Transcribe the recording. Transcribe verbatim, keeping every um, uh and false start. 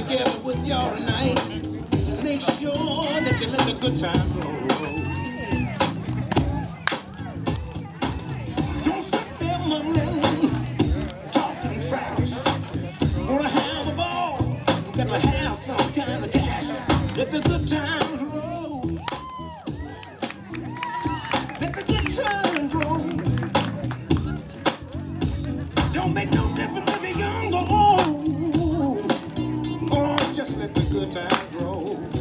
together with y'all tonight. Make sure that you let the good times roll. Don't sit there mumbling, talking trash. Wanna have a ball, you gotta have some kind of cash. Let the good times roll. Let the good times roll. Don't make no difference if you're young or old. Oh, just let the good times roll.